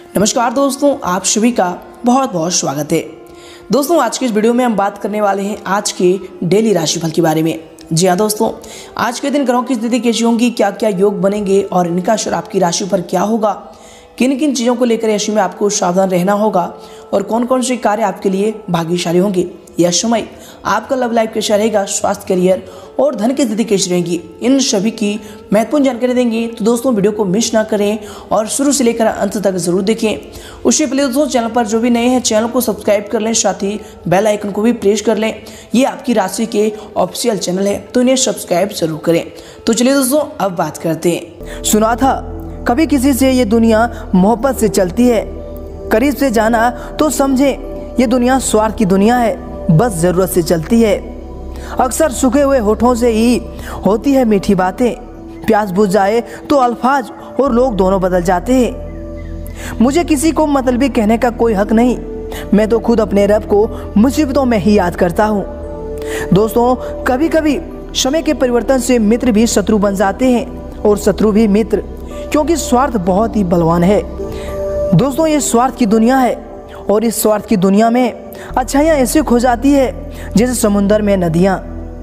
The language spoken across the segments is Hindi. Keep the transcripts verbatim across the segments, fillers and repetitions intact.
नमस्कार दोस्तों, आप सभी का बहुत बहुत स्वागत है। दोस्तों, आज के इस वीडियो में हम बात करने वाले हैं आज के डेली राशिफल के बारे में। जी हाँ दोस्तों, आज के दिन ग्रहों की स्थिति कैसी होंगी, क्या क्या योग बनेंगे और इनका असर आपकी राशि पर क्या होगा, किन किन चीज़ों को लेकर ऐसे में आपको सावधान रहना होगा और कौन कौन से कार्य आपके लिए भाग्यशाली होंगे। यह समय आपका लव लाइफ कैसा रहेगा, स्वास्थ्य, करियर और धन की स्थिति कैसी रहेगी, इन सभी की महत्वपूर्ण जानकारी देंगे। तो दोस्तों, वीडियो को मिस ना करें और शुरू से लेकर अंत तक जरूर देखें। उससे पहले दोस्तों, चैनल पर जो भी नए हैं चैनल को सब्सक्राइब कर लें, साथ ही बेल आइकन को भी प्रेस कर लें। ये आपकी राशि के ऑफिशियल चैनल है, तो इन्हें सब्सक्राइब जरूर करें। तो चलिए दोस्तों, अब बात करते हैं। सुना था कभी किसी से ये दुनिया मोहब्बत से चलती है, करीब से जाना तो समझे ये दुनिया स्वार्थ की दुनिया है, बस जरूरत से चलती है। अक्सर सूखे हुए होठों से ही होती है मीठी बातें, प्यास बुझ जाए तो अल्फाज और लोग दोनों बदल जाते हैं। मुझे किसी को मतलबी कहने का कोई हक नहीं, मैं तो खुद अपने रब को मुसीबतों में ही याद करता हूँ। दोस्तों, कभी कभी समय के परिवर्तन से मित्र भी शत्रु बन जाते हैं और शत्रु भी मित्र, क्योंकि स्वार्थ बहुत ही बलवान है। दोस्तों, ये स्वार्थ की दुनिया है और इस स्वार्थ की दुनिया में अच्छाइयाँ ऐसे खो जाती है जैसे समुंदर में नदियाँ।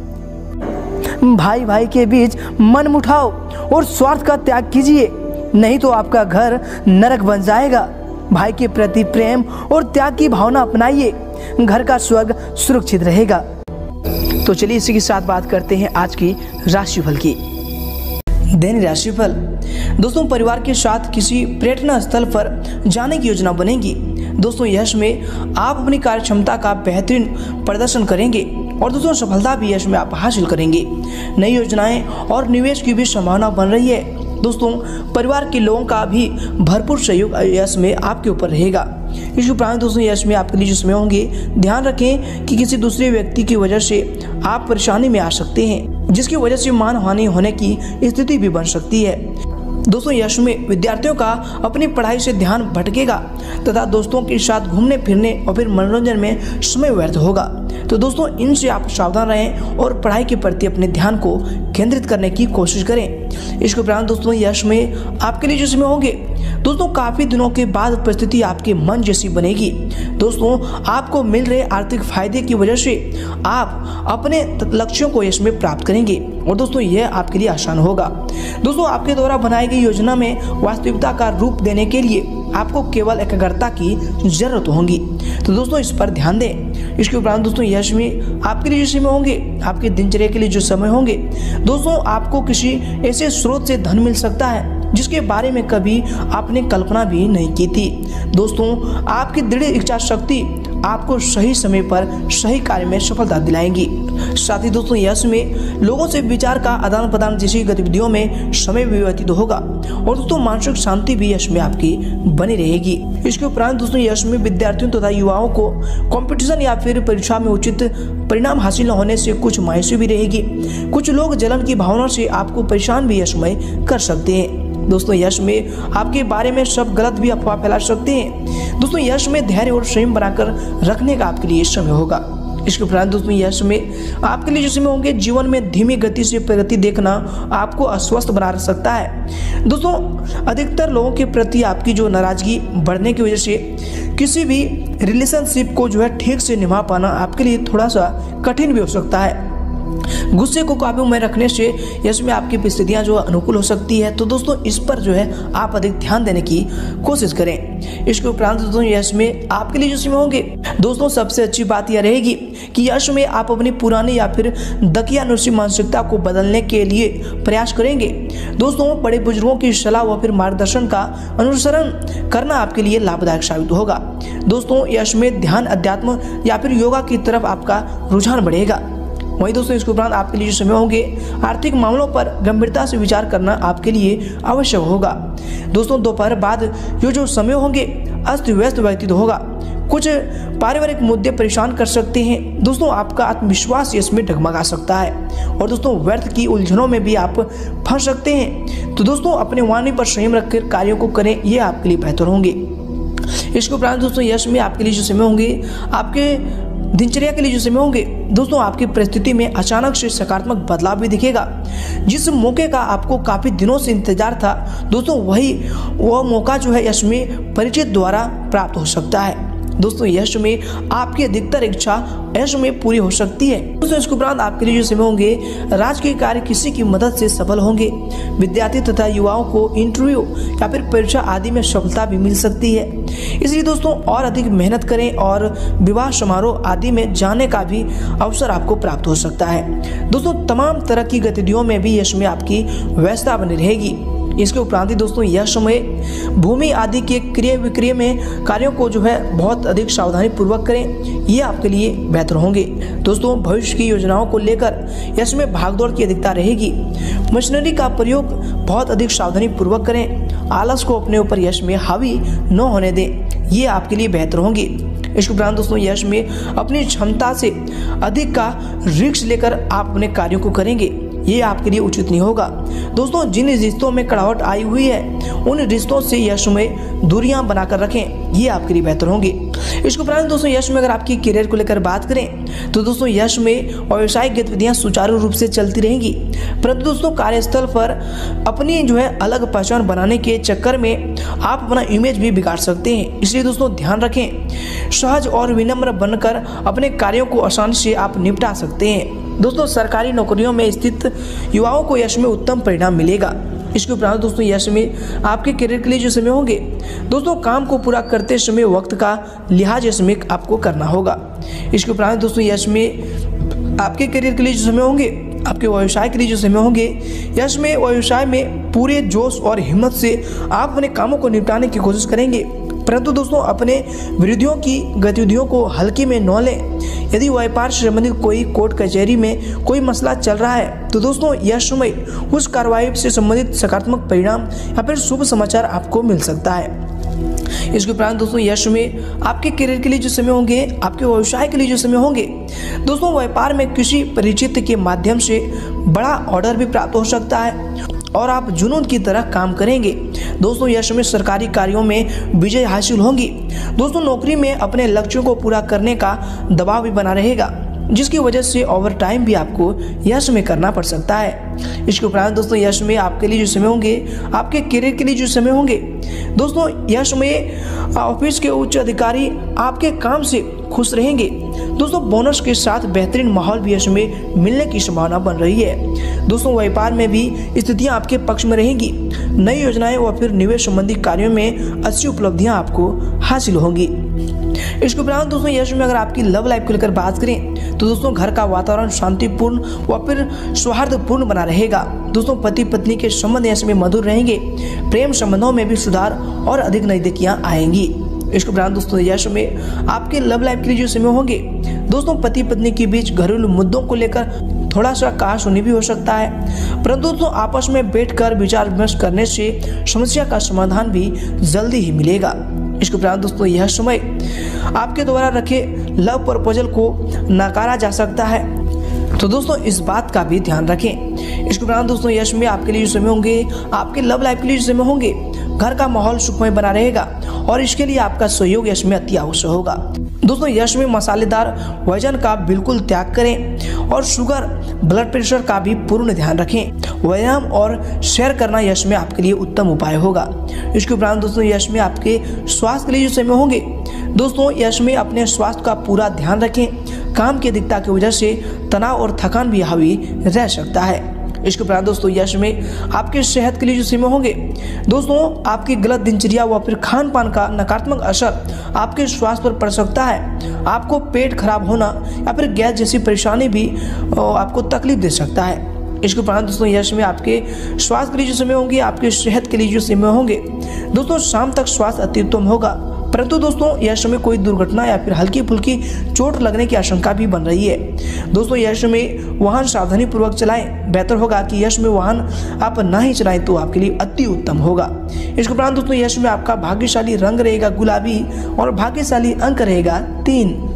भाई भाई के बीच मन मुठाओ और स्वार्थ का त्याग कीजिए, नहीं तो आपका घर नरक बन जाएगा। भाई के प्रति प्रेम और त्याग की भावना अपनाइए, घर का स्वर्ग सुरक्षित रहेगा। तो चलिए इसी के साथ बात करते हैं आज की राशिफल की। दैनिक राशिफल। दोस्तों, परिवार के साथ किसी पर्यटन स्थल पर जाने की योजना बनेगी। दोस्तों, यश में आप अपनी कार्य क्षमता का बेहतरीन प्रदर्शन करेंगे और दोस्तों सफलता भी यश में आप हासिल करेंगे। नई योजनाएं और निवेश की भी संभावना बन रही है। दोस्तों, परिवार के लोगों का भी भरपूर सहयोग यश में आपके ऊपर रहेगा। इस उपरांत दोस्तों, यश में आपके लिए जो समय होंगे, ध्यान रखें कि किसी दूसरे व्यक्ति की वजह से आप परेशानी में आ सकते हैं, जिसकी वजह से मान हानि होने की स्थिति भी बन सकती है। दोस्तों, यश में विद्यार्थियों का अपनी पढ़ाई से ध्यान भटकेगा तथा दोस्तों के साथ घूमने फिरने और फिर मनोरंजन में समय व्यर्थ होगा। तो दोस्तों, इनसे आप सावधान रहें और पढ़ाई के प्रति अपने ध्यान को केंद्रित करने की कोशिश करें। इसके उपरांत दोस्तों, यश में आपके लिए जो समय होंगे, दोस्तों काफी दिनों के बाद परिस्थिति आपके मन जैसी बनेगी। दोस्तों, आपको मिल रहे आर्थिक फायदे की वजह से आप अपने लक्ष्यों को यश में प्राप्त करेंगे और दोस्तों यह आपके लिए आसान होगा। दोस्तों, आपके द्वारा बनाई गई योजना में वास्तविकता का रूप देने के लिए आपको केवल एकाग्रता की जरूरत होगी, तो दोस्तों इस पर ध्यान दें। इसके उपरांत दोस्तों, यश में आपके लिए जो समय होंगे, आपके दिनचर्या के लिए जो समय होंगे, दोस्तों आपको किसी ऐसे स्रोत से धन मिल सकता है जिसके बारे में कभी आपने कल्पना भी नहीं की थी। दोस्तों, आपकी दृढ़ इच्छा शक्ति आपको सही समय पर सही कार्य में सफलता दिलाएंगी। साथ ही दोस्तों, यश में लोगों से विचार का आदान प्रदान जैसी गतिविधियों में समय व्यतीत होगा और दोस्तों मानसिक शांति भी यश में आपकी बनी रहेगी। इसके उपरांत दोस्तों, यश में विद्यार्थियों तथा युवाओं को कंपटीशन या फिर परीक्षा में उचित परिणाम हासिल न होने से कुछ मायूसी भी रहेगी। कुछ लोग जलन की भावना से आपको परेशान भी यश में कर सकते हैं। दोस्तों, यश में आपके बारे में सब गलत भी अफवाह फैला सकते हैं। दोस्तों, यश में धैर्य और संयम बनाकर रखने का आपके लिए समय होगा। इसके उपरांत दोस्तों, यश में आपके लिए जो समय होंगे, जीवन में धीमी गति से प्रगति देखना आपको अस्वस्थ बना सकता है। दोस्तों, अधिकतर लोगों के प्रति आपकी जो नाराजगी बढ़ने की वजह से किसी भी रिलेशनशिप को जो है ठीक से निभा पाना आपके लिए थोड़ा सा कठिन भी हो सकता है। गुस्से को काबू में रखने से यश में आपकी परिस्थितियां जो अनुकूल हो सकती है, तो दोस्तों इस पर जो है आप अधिक ध्यान देने की कोशिश करें। इसके उपरांत दोस्तों, यश में आपके लिए जो समय होंगे, दोस्तों सबसे अच्छी बात यह रहेगी कि यश में आप अपनी पुरानी या फिर दकियानुसी मानसिकता को बदलने के लिए प्रयास करेंगे। दोस्तों, बड़े बुजुर्गों की सलाह व फिर मार्गदर्शन का अनुसरण करना आपके लिए लाभदायक साबित होगा। दोस्तों, यश में ध्यान, अध्यात्म या फिर योगा की तरफ आपका रुझान बढ़ेगा। वहीं दोस्तों, इसके उपरांत आपके लिए जो समय होंगे, आर्थिक मामलों पर गंभीरता से विचार करना आपके लिए आवश्यक होगा। दोस्तों, दोपहर बाद ये जो समय होंगे अस्त व्यस्त व्यतीत होगा। कुछ पारिवारिक मुद्दे परेशान कर सकते हैं। दोस्तों, आपका आत्मविश्वास इसमें डगमगा सकता है और दोस्तों व्यर्थ की उलझनों में भी आप फंस सकते हैं। तो दोस्तों, अपने वाणी पर संयम रखकर कार्यों को करें, ये आपके लिए बेहतर होंगे। इसके उपरांत दोस्तों, यश में आपके लिए जो समय होंगे, आपके दिनचर्या के लिए जो समय होंगे दोस्तों, आपकी परिस्थिति में अचानक से सकारात्मक बदलाव भी दिखेगा। जिस मौके का आपको काफी दिनों से इंतजार था दोस्तों, वही वह मौका जो है यश में परिचित द्वारा प्राप्त हो सकता है। दोस्तों यश में आपकी अधिकतर इच्छा यश में पूरी हो सकती है। दोस्तों इसके उपरांत आपके लिए जो समय होंगे, राजकीय कार्य किसी की मदद से सफल होंगे। विद्यार्थी तथा युवाओं को इंटरव्यू या फिर परीक्षा आदि में सफलता भी मिल सकती है। इसलिए दोस्तों और अधिक मेहनत करें और विवाह समारोह आदि में जाने का भी अवसर आपको प्राप्त हो सकता है। दोस्तों तमाम तरह की गतिविधियों में भी यश में आपकी व्यस्तता बनी रहेगी। इसके उपरांत दोस्तों यह समय भूमि आदि के क्रय विक्रय में कार्यों को जो है बहुत अधिक सावधानी पूर्वक करें, ये आपके लिए बेहतर होंगे। दोस्तों भविष्य की योजनाओं को लेकर यश में भागदौड़ की अधिकता रहेगी। मशीनरी का प्रयोग बहुत अधिक सावधानी पूर्वक करें। आलस को अपने ऊपर यश में हावी न होने दें, ये आपके लिए बेहतर होंगे। इसके उपरांत दोस्तों यश में अपनी क्षमता से अधिक का रिस्क लेकर आप अपने कार्यों को करेंगे, ये आपके लिए उचित नहीं होगा। दोस्तों जिन रिश्तों में कड़वाहट आई हुई है उन रिश्तों से यश में दूरियां बनाकर रखें, ये आपके लिए बेहतर होंगे। इसके उपरांत दोस्तों यश में अगर आपकी करियर को लेकर बात करें तो दोस्तों यश में व्यावसायिक गतिविधियां सुचारू रूप से चलती रहेंगी, परंतु दोस्तों कार्यस्थल पर अपनी जो है अलग पहचान बनाने के चक्कर में आप अपना इमेज भी बिगाड़ सकते हैं। इसलिए दोस्तों ध्यान रखें, सहज और विनम्र बनकर अपने कार्यों को आसानी से आप निपटा सकते हैं। दोस्तों सरकारी नौकरियों में स्थित युवाओं को यश में उत्तम परिणाम मिलेगा। इसके उपरांत दोस्तों यश में आपके करियर के लिए जो समय होंगे दोस्तों, काम को पूरा करते समय वक्त का लिहाज यश में आपको करना होगा। इसके उपरांत दोस्तों यश में आपके करियर के लिए जो समय होंगे, आपके व्यवसाय के लिए जो समय होंगे, यश में व्यवसाय में पूरे जोश और हिम्मत से आप अपने कामों को निपटाने की कोशिश करेंगे, परंतु दोस्तों अपने विरोधियों की गतिविधियों को हल्के में न लें। यदि व्यापार से संबंधित कोई कोर्ट कचहरी में कोई मसला चल रहा है तो दोस्तों यह समय उस कार्रवाई से संबंधित सकारात्मक परिणाम या फिर शुभ समाचार आपको मिल सकता है। इसके उपरांत दोस्तों यश में आपके करियर के लिए जो समय होंगे, आपके व्यवसाय के लिए जो समय होंगे दोस्तों, व्यापार में किसी परिचित के माध्यम से बड़ा ऑर्डर भी प्राप्त हो सकता है और आप जुनून की तरह काम करेंगे। दोस्तों यश में सरकारी कार्यों में विजय हासिल होगी। दोस्तों नौकरी में अपने लक्ष्यों को पूरा करने का दबाव भी बना रहेगा, जिसकी वजह से ओवर टाइम भी आपको यश में करना पड़ सकता है। इसके उपरांत दोस्तों यश में आपके लिए जो समय होंगे, आपके करियर के लिए जो समय होंगे दोस्तों, यश में ऑफिस के उच्च अधिकारी आपके काम से खुश रहेंगे। दोस्तों बोनस के साथ बेहतरीन माहौल भी यश में मिलने की संभावना बन रही है। दोस्तों व्यापार में भी स्थितियां आपके पक्ष में रहेंगी। नई योजनाएं व फिर निवेश संबंधी कार्यों में अच्छी उपलब्धियां आपको हासिल होंगी। इसके उपरांत दोस्तों यश में अगर आपकी लव लाइफ को लेकर बात करें तो दोस्तों घर का वातावरण शांतिपूर्ण व फिर सौहार्दपूर्ण बना रहेगा। दोस्तों पति पत्नी के संबंध यश में मधुर रहेंगे। प्रेम संबंधों में भी सुधार और अधिक नजदीकियां आएंगी। इसके उपरांत दोस्तों यश में आपके लव लाइफ के लिए जो समय होंगे दोस्तों, पति पत्नी के बीच घरेलू मुद्दों को लेकर थोड़ा सा कहासुनी भी हो सकता है, परंतु दोस्तों आपस में बैठकर विचार विमर्श करने से समस्या का समाधान भी जल्दी ही मिलेगा। इसके उपरांत दोस्तों यह समय आपके द्वारा रखे लव प्रपोजल को नकारा जा सकता है, तो दोस्तों इस बात का भी ध्यान रखें। इसके उपरांत दोस्तों यश में आपके लिए जो समय होंगे, आपके लव लाइफ के लिए जो समय होंगे, घर का माहौल सुखमय बना रहेगा और इसके लिए आपका सहयोग यश में अति आवश्यक होगा। दोस्तों यश में मसालेदार भोजन का बिल्कुल त्याग करें और शुगर ब्लड प्रेशर का भी पूर्ण ध्यान रखें। व्यायाम और सैर करना यश में आपके लिए उत्तम उपाय होगा। इसके उपरांत दोस्तों यश में आपके स्वास्थ्य के लिए जो समय होंगे दोस्तों, यश में अपने स्वास्थ्य का पूरा ध्यान रखें। काम की अधिकता की वजह से तनाव और थकान भी हावी रह सकता है। इसके उपरांत दोस्तों यश में आपके सेहत के लिए जो समय होंगे दोस्तों, आपकी गलत दिनचर्या व फिर खान पान का नकारात्मक असर आपके स्वास्थ्य पर पड़ सकता है। आपको पेट खराब होना या फिर गैस जैसी परेशानी भी आपको तकलीफ दे सकता है। इसके उपरांत दोस्तों यश में आपके स्वास्थ्य के लिए जो समय होंगे, आपके सेहत के लिए जो समय होंगे दोस्तों, शाम तक स्वास्थ्य अति उत्तम होगा, परंतु दोस्तों यह समय कोई दुर्घटना या फिर हल्की फुल्की चोट लगने की आशंका भी बन रही है। दोस्तों यह समय वाहन सावधानी पूर्वक चलाएं। बेहतर होगा कि यश में वाहन आप ना ही चलाएं तो आपके लिए अति उत्तम होगा। इसके उपरांत दोस्तों यश में आपका भाग्यशाली रंग रहेगा गुलाबी और भाग्यशाली अंक रहेगा तीन।